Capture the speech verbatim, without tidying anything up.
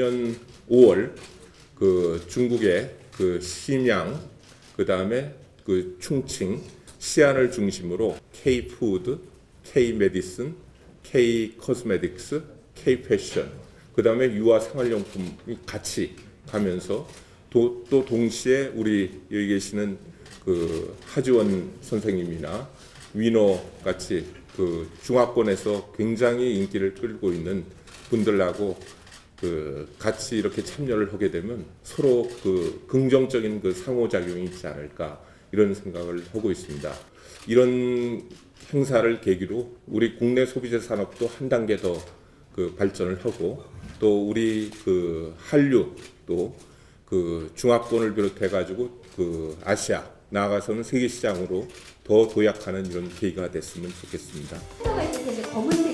작년 오월 그 중국의 그 신양, 그 다음에 그 충칭, 시안을 중심으로 K-푸드, K-메디슨, K-코스메틱스, K-패션, 그 다음에 유아 생활용품이 같이 가면서 또, 또 동시에 우리 여기 계시는 그 하지원 선생님이나 위너 같이 그 중화권에서 굉장히 인기를 끌고 있는 분들하고 그 같이 이렇게 참여를 하게 되면 서로 그 긍정적인 그 상호작용이 있지 않을까 이런 생각을 하고 있습니다. 이런 행사를 계기로 우리 국내 소비재 산업도 한 단계 더 그 발전을 하고 또 우리 그 한류 또 그 중화권을 비롯해 가지고 그 아시아 나아가서는 세계 시장으로 더 도약하는 이런 계기가 됐으면 좋겠습니다. 검은색